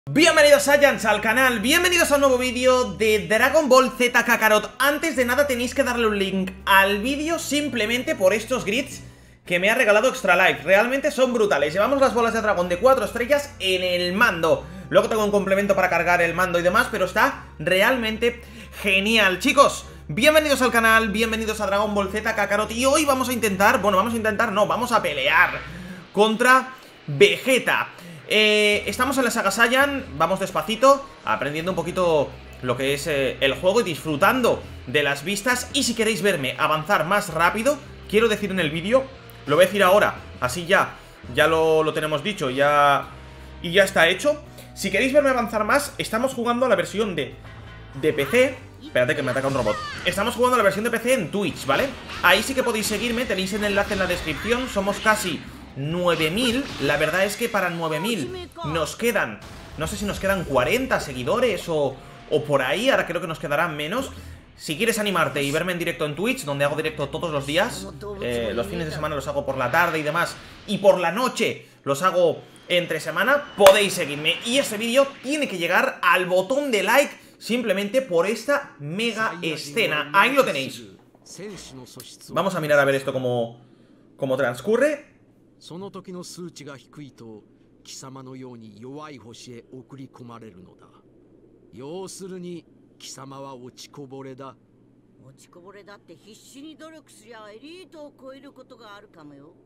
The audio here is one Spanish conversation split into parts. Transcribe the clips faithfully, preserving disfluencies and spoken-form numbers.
Bienvenidos Saiyans al canal, bienvenidos a un nuevo vídeo de Dragon Ball Z Kakarot. Antes de nada tenéis que darle un link al vídeo simplemente por estos grids que me ha regalado Extra Life. Realmente son brutales. Llevamos las bolas de dragón de cuatro estrellas en el mando. Luego tengo un complemento para cargar el mando y demás, pero está realmente genial. Chicos, bienvenidos al canal, bienvenidos a Dragon Ball Z Kakarot. Y hoy vamos a intentar, bueno, vamos a intentar, no, vamos a pelear contra Vegeta. Eh, estamos en la saga Saiyan, vamos despacito, aprendiendo un poquito lo que es eh, el juego y disfrutando de las vistas. Y si queréis verme avanzar más rápido, quiero decir en el vídeo, lo voy a decir ahora, así ya, ya lo, lo tenemos dicho, ya y ya está hecho. Si queréis verme avanzar más, estamos jugando a la versión de, de P C. Espérate que me ataca un robot. Estamos jugando a la versión de P C en Twitch, ¿vale? Ahí sí que podéis seguirme, tenéis el enlace en la descripción. Somos casi nueve mil, la verdad es que para nueve mil nos quedan, no sé si nos quedan cuarenta seguidores o, o por ahí, ahora creo que nos quedarán menos. Si quieres animarte y verme en directo en Twitch, donde hago directo todos los días, eh, los fines de semana los hago por la tarde y demás, y por la noche los hago entre semana, podéis seguirme. Y este vídeo tiene que llegar al botón de like simplemente por esta mega escena. Ahí lo tenéis. Vamos a mirar a ver esto cómo, cómo transcurre. その時の数値が低いと貴様のように弱い星へ送り込まれるのだ。要するに貴様は落ちこぼれだ。 落ちこぼれだって必死に努力すりゃエリートを超えることがあるかもよ。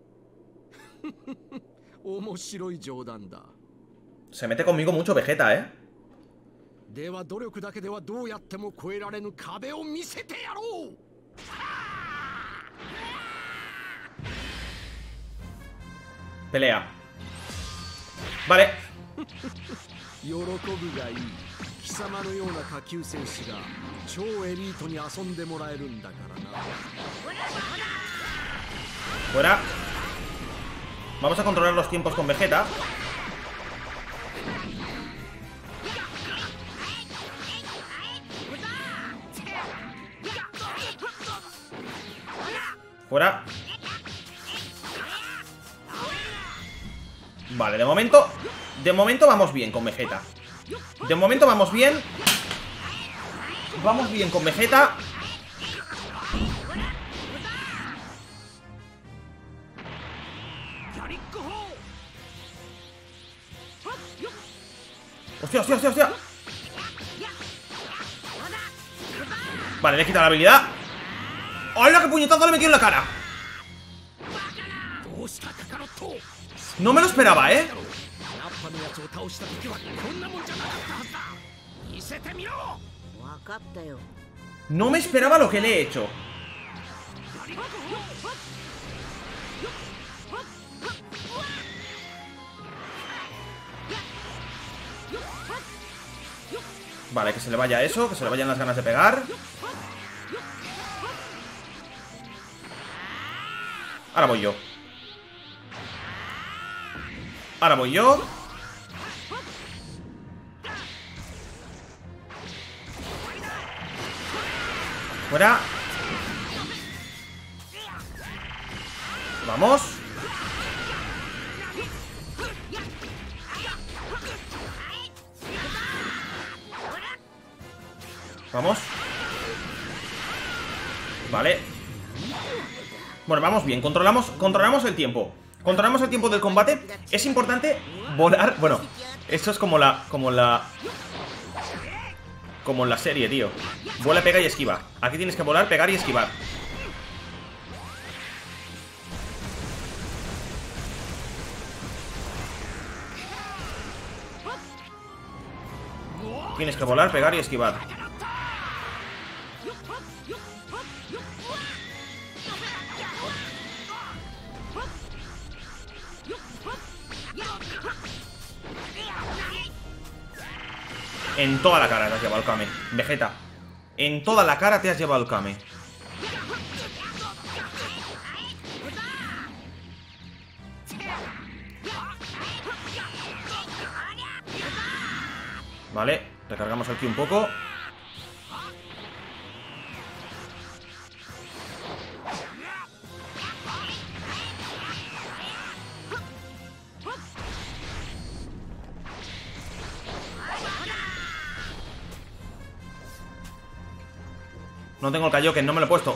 面白い冗談だ。 Se mete conmigo mucho Vegeta, ¿eh? では努力だけではどうやっても超えられぬ壁を見せてやろう。 Pelea. Vale. Fuera. Vamos a controlar los tiempos con Vegeta. Fuera. Vale, de momento De momento vamos bien con Vegeta. De momento vamos bien. Vamos bien con Vegeta. Hostia, hostia, hostia, hostia. Vale, le he quitado la habilidad. ¡Hola, qué puñetazo le he metido en la cara! No me lo esperaba, ¿eh? No me esperaba lo que le he hecho. Vale, que se le vaya eso, que se le vayan las ganas de pegar. Ahora voy yo. Ahora voy yo. Fuera. Vamos. Vamos. Vale. Bueno, vamos bien. Controlamos, controlamos el tiempo. Controlamos el tiempo del combate. Es importante volar. Bueno, esto es como la Como la Como en la serie, tío. Vuela, pega y esquiva. Aquí tienes que volar, pegar y esquivar. Tienes que volar, pegar y esquivar. En toda la cara te has llevado el Kame, Vegeta. En toda la cara te has llevado el Kame. Vale, recargamos aquí un poco. No tengo el Kaioken, no me lo he puesto.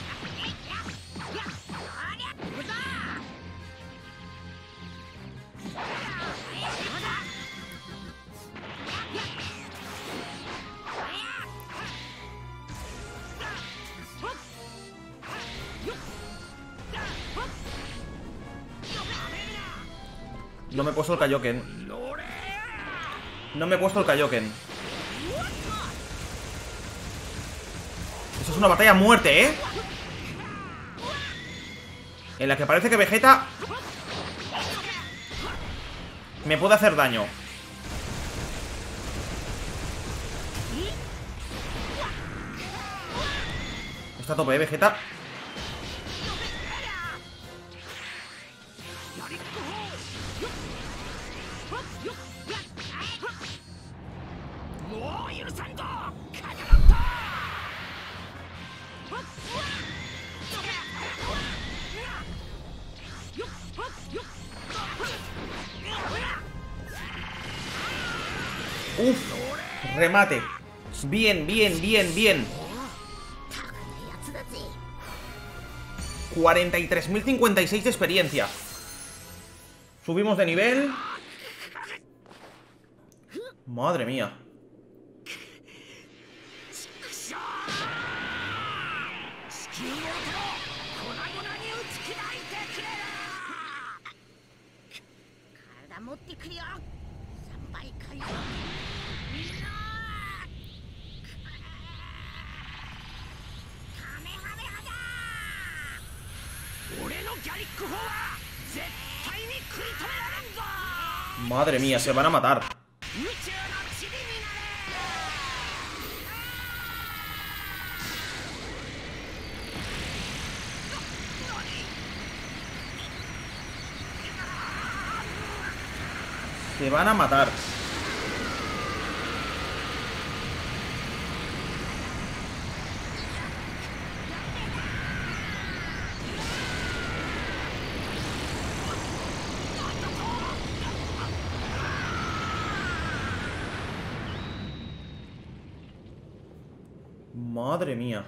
No me he puesto el Kaioken. No me he puesto el Kaioken. Eso es una batalla a muerte, ¿eh? En la que parece que Vegeta me puede hacer daño. Está a tope, ¿eh, Vegeta? Uf, remate. Bien, bien, bien, bien. cuarenta y tres mil cincuenta y seis de experiencia. Subimos de nivel. Madre mía. Madre mía, se van a matar. Se van a matar. Madre mía.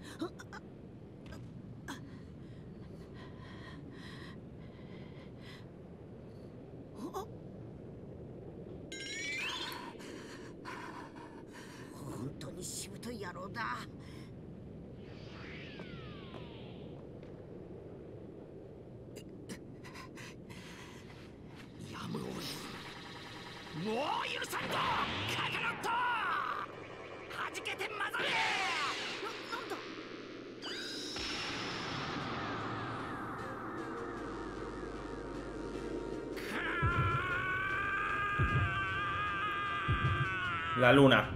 La luna.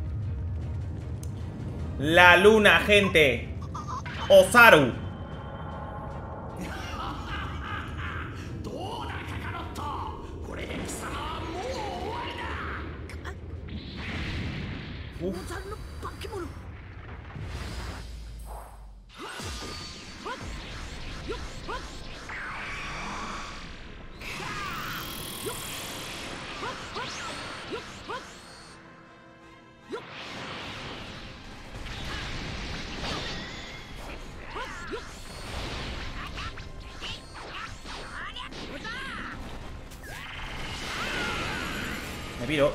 La luna, gente. Ozaru. Uf. Me piro.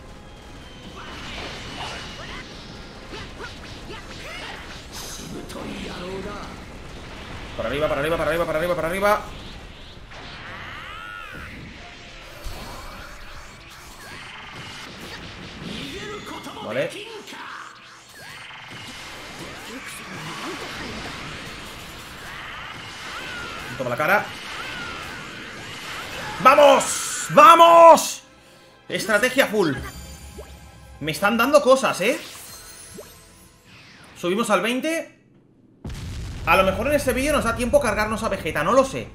Para arriba, para arriba, para arriba, para arriba, para arriba. Vale. Toma la cara. ¡Vamos! ¡Vamos! Estrategia full. Me están dando cosas, ¿eh? Subimos al veinte. A lo mejor en este vídeo nos da tiempo cargarnos a Vegeta, no lo sé.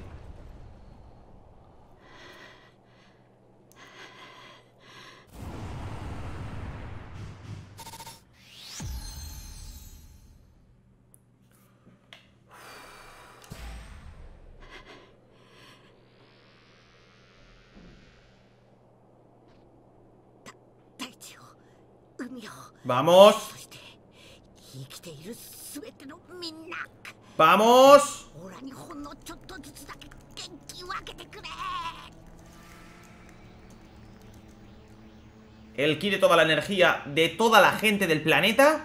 Vamos. ¡Vamos! El ki de toda la energía de toda la gente del planeta.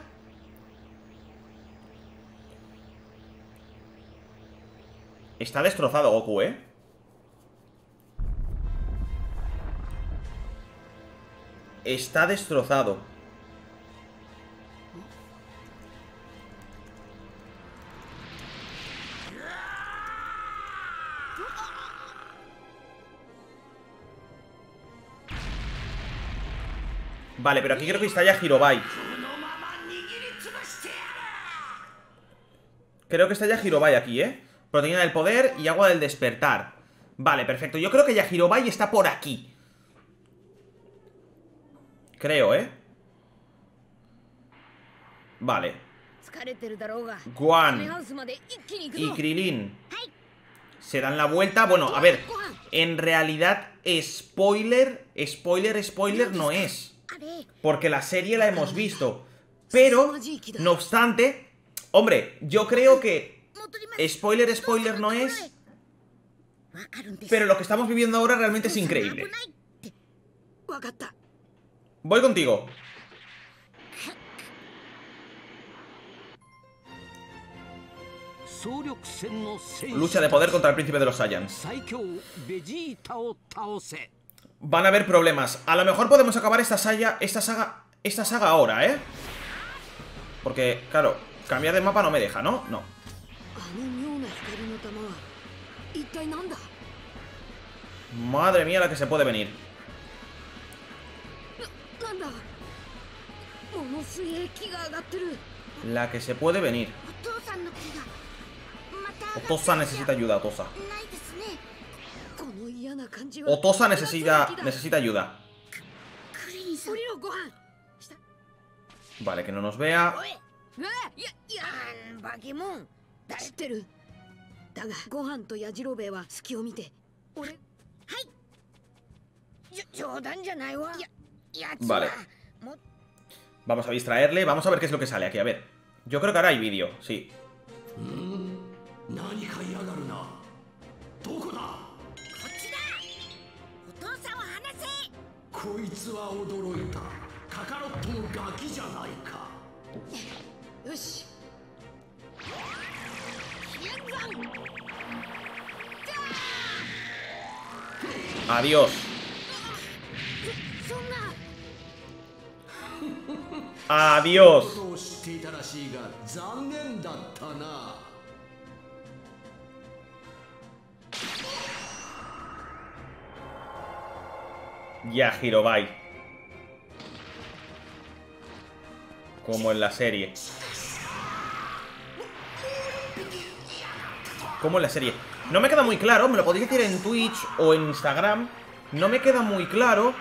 Está destrozado Goku, ¿eh? Está destrozado. Vale, pero aquí creo que está ya Hirobai. Creo que está ya Hirobai aquí, ¿eh? Proteína del poder y agua del despertar. Vale, perfecto. Yo creo que ya Hirobai está por aquí. Creo, ¿eh? Vale. Guan y Krilin se dan la vuelta. Bueno, a ver, en realidad spoiler, spoiler, spoiler no es, porque la serie la hemos visto. Pero, no obstante, hombre, yo creo que spoiler, spoiler no es, pero lo que estamos viviendo ahora realmente es increíble. Voy contigo. Lucha de poder contra el príncipe de los Saiyans. Van a haber problemas. A lo mejor podemos acabar esta saga, esta saga, esta saga ahora, ¿eh? Porque, claro, cambiar de mapa no me deja, ¿no? No. Madre mía la que se puede venir. La que se puede venir. Otosa necesita ayuda, Otosa. Otosa necesita, necesita ayuda. Vale, que no nos vea. Vale. Vamos a distraerle. Vamos a ver qué es lo que sale aquí. A ver. Yo creo que ahora hay vídeo. Sí. Adiós. Adiós. Ya, Hirobai. Como en la serie. Como en la serie. No me queda muy claro, me lo podéis decir en Twitch o en Instagram. No me queda muy claro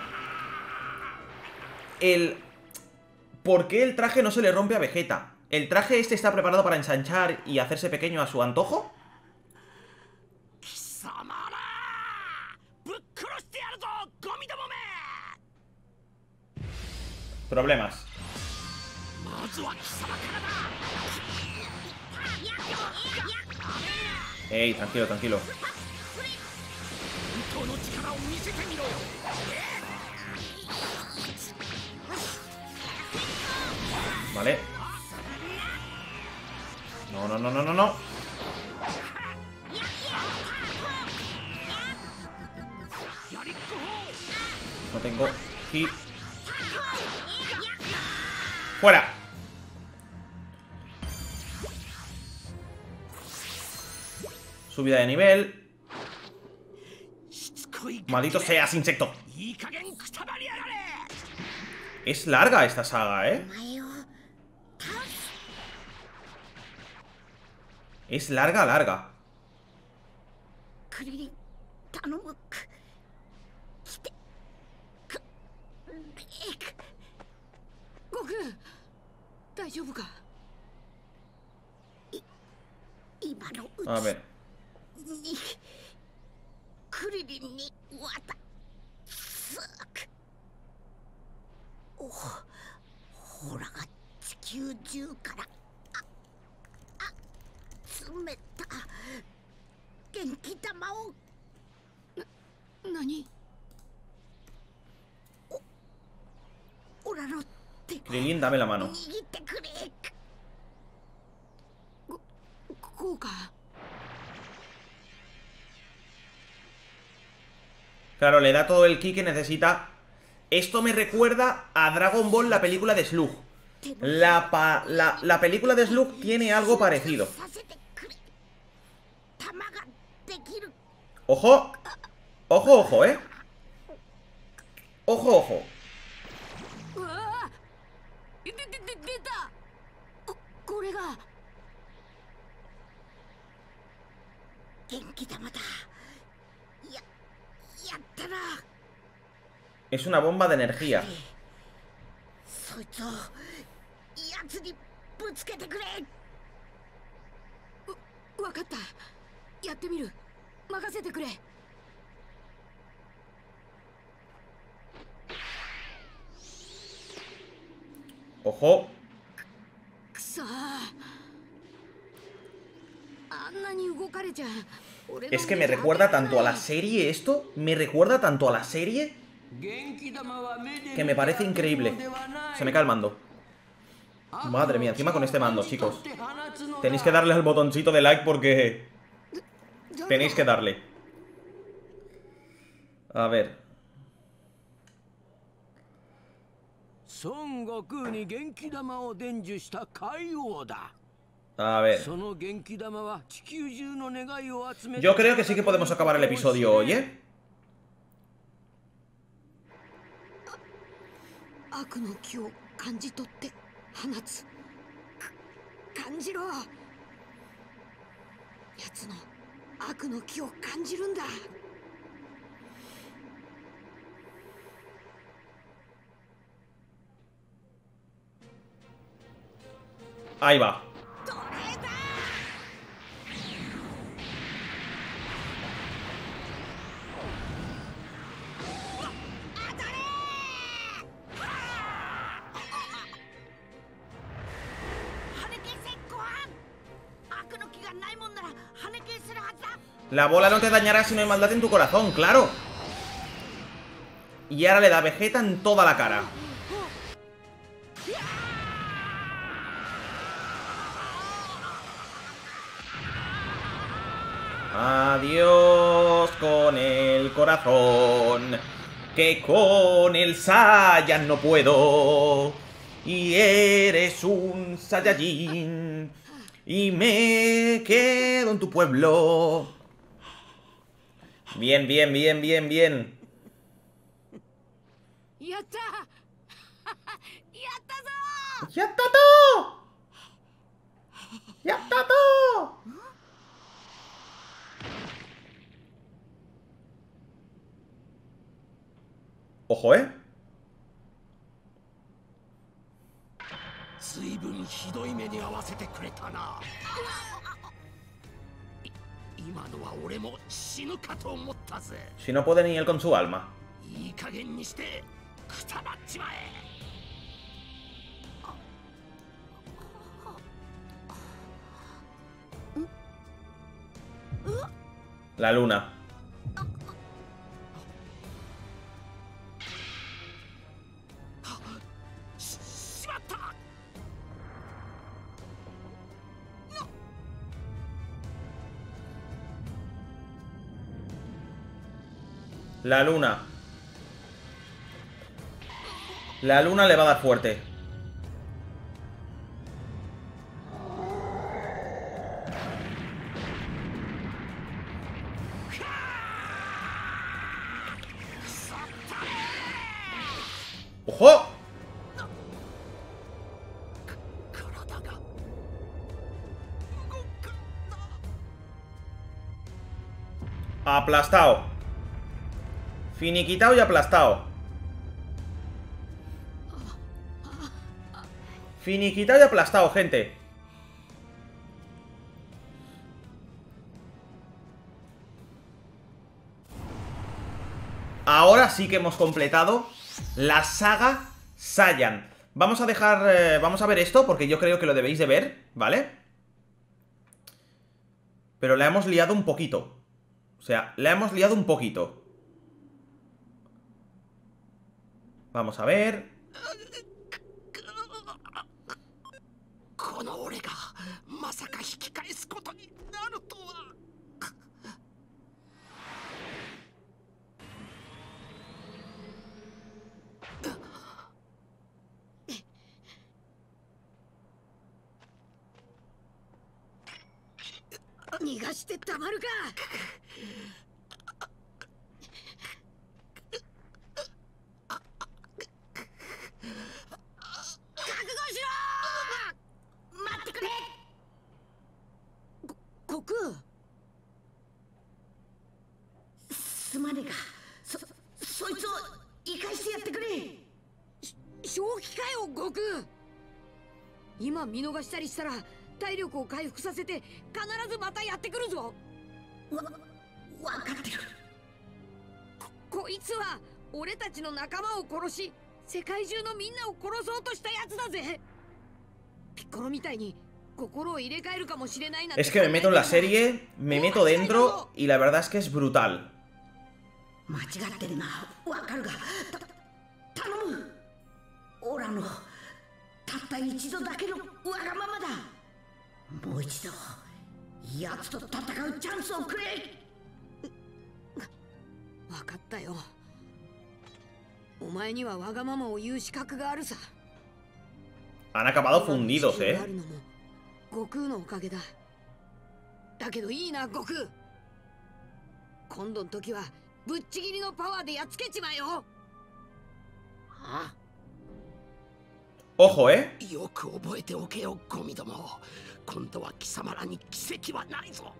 el por qué el traje no se le rompe a Vegeta. ¿El traje este está preparado para ensanchar y hacerse pequeño a su antojo? Problemas. Ey, tranquilo, tranquilo. Vale. No, no, no, no, no, no. No tengo ki. ¡Fuera! Subida de nivel. Maldito seas, insecto. Es larga esta saga, ¿eh? Es larga, larga. A ver. めた元気玉を何おオラの手 Krilin, dame la mano. 握ってくれ。 こうか。 Claro, le da todo el ki que necesita. Esto me recuerda a Dragon Ball, la película de Slug. La, pa la, la película de Slug tiene algo parecido. Ojo. Ojo, ojo, eh. Ojo, ojo. ででで出た。ここれが元気玉だ。ややったな。 Es una bomba de energía. そいつをやつにぶつけてくれ。 わかった。やってみる。任せてくれ。 Ojo. くそー。あんなに動かれちゃ。 Es que me recuerda tanto a la serie esto. Me recuerda tanto a la serie. Que me parece increíble. Se me cae el mando. Madre mía, encima con este mando, chicos. Tenéis que darle al botoncito de like porque... Tenéis que darle. A ver. A ver. Yo creo que sí que podemos acabar el episodio hoy, ¿eh? 悪の気を感じ取って放つ。感じろ。やつの悪の気を感じるんだ。 Ahí va. La bola no te dañará si no hay maldad en tu corazón, claro. Y ahora le da Vegeta en toda la cara. Adiós con el corazón, que con el Saiyan no puedo. Y eres un Saiyajin y me quedo en tu pueblo. Bien, bien, bien, bien, bien. ¡Yatta! ¡Yatta! ¡Yatta todo! ¡Yatta todo! Ojo, ¿eh? Si no puede ni él con su alma. La luna. La luna. La luna le va a dar fuerte. ¡Ojo! Aplastado. Finiquitado y aplastado. Finiquitado y aplastado, gente. Ahora sí que hemos completado la saga Saiyan. Vamos a dejar... Eh, vamos a ver esto porque yo creo que lo debéis de ver, ¿vale? pero la hemos liado un poquito. O sea, la hemos liado un poquito. Vamos a ver. この俺がまさか引き返すことになるとは。 逃がしてたまるか。覚悟しろ。待ってくれ。ご、悟空。すまねえか。そ、そいつを生かしてやってくれ。し正気かよ、悟空。今見逃したりしたら体力を回復させて必ずまたやってくるぞ。わ、分かってる。こ、こいつは俺たちの仲間を殺し世界中のみんなを殺そうとしたやつだぜ。ピッコロみたいに心を入れ替えるかもしれないなんて。 Es que me meto en la serie, me meto dentro y la verdad es que es brutal. 間違ってるな、わかるが、た、頼む。オラのたった一度だけのわがままだ。もう一度奴と戦うチャンスをくれ。 分かったよ。お前にはわがままを言う資格があるさ。 Han acabado fundidos, eh. 悟空のおかげだ。だけどいいな、悟空。今度の時はぶっちぎりのパワーでやっつけちまえよ。 はあ、 Ojo, eh. よく覚えておけよ、ゴミども。今度は貴様らに奇跡はないぞ。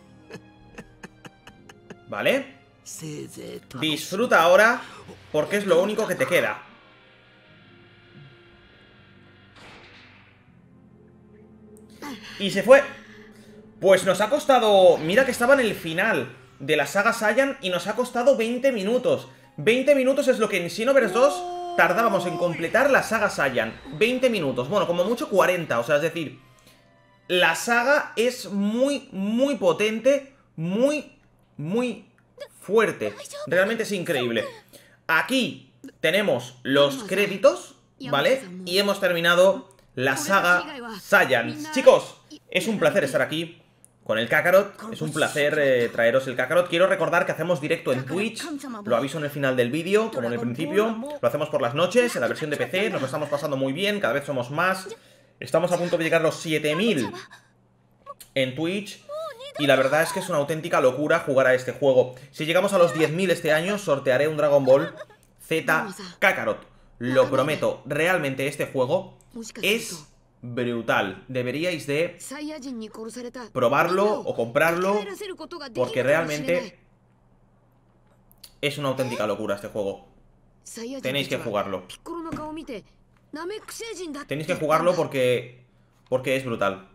Vale. せいぜい Disfruta ahora, porque es lo único que te queda. Y se fue. Pues nos ha costado... Mira que estaba en el final de la saga Saiyan y nos ha costado veinte minutos. veinte minutos es lo que en Xenoverse dos tardábamos en completar la saga Saiyan. veinte minutos, bueno, como mucho cuarenta. O sea, es decir, la saga es muy, muy potente. Muy, muy fuerte. Realmente es increíble. Aquí tenemos los créditos, ¿vale? Y hemos terminado la saga Saiyan. Chicos, es un placer estar aquí con el Kakarot. Es un placer eh, traeros el Kakarot. Quiero recordar que hacemos directo en Twitch. Lo aviso en el final del vídeo, como en el principio. Lo hacemos por las noches, en la versión de P C. Nos lo estamos pasando muy bien, cada vez somos más. Estamos a punto de llegar a los siete mil en Twitch. Y la verdad es que es una auténtica locura jugar a este juego. Si llegamos a los diez mil este año, sortearé un Dragon Ball Z Kakarot. Lo prometo, realmente este juego es brutal. Deberíais de probarlo o comprarlo, porque realmente es una auténtica locura este juego. Tenéis que jugarlo. Tenéis que jugarlo porque, porque es brutal.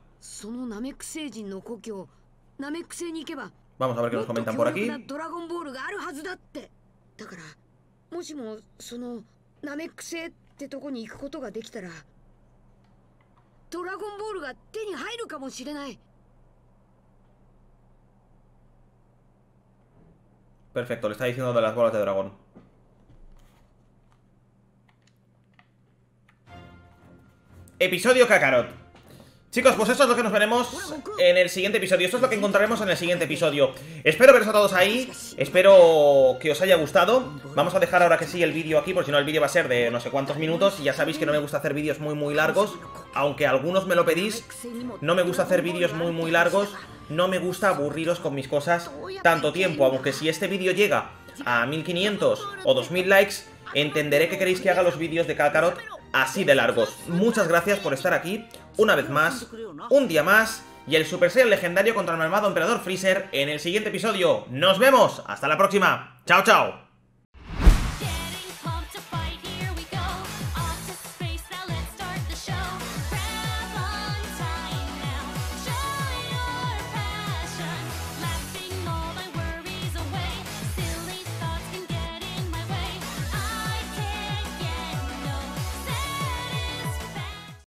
Vamos a ver qué nos comentan por aquí. もしもそのナメック星ってとこに行くことができたらドラゴンボールが手に入るかもしれない。 Perfecto, le está diciendo de las bolas de dragón. Episodio Kakarot. Chicos, pues esto es lo que nos veremos en el siguiente episodio. Esto es lo que encontraremos en el siguiente episodio. Espero veros a todos ahí. Espero que os haya gustado. Vamos a dejar ahora que sí el vídeo aquí, porque si no el vídeo va a ser de no sé cuántos minutos. Y ya sabéis que no me gusta hacer vídeos muy muy largos. Aunque algunos me lo pedís. No me gusta hacer vídeos muy muy largos. No me gusta aburriros con mis cosas tanto tiempo. Aunque si este vídeo llega a mil quinientos o dos mil likes, entenderé que queréis que haga los vídeos de Kakarot así de largos. Muchas gracias por estar aquí una vez más, un día más, y el Super Saiyan legendario contra el malvado Emperador Freezer en el siguiente episodio. ¡Nos vemos! ¡Hasta la próxima! ¡Chao, chao!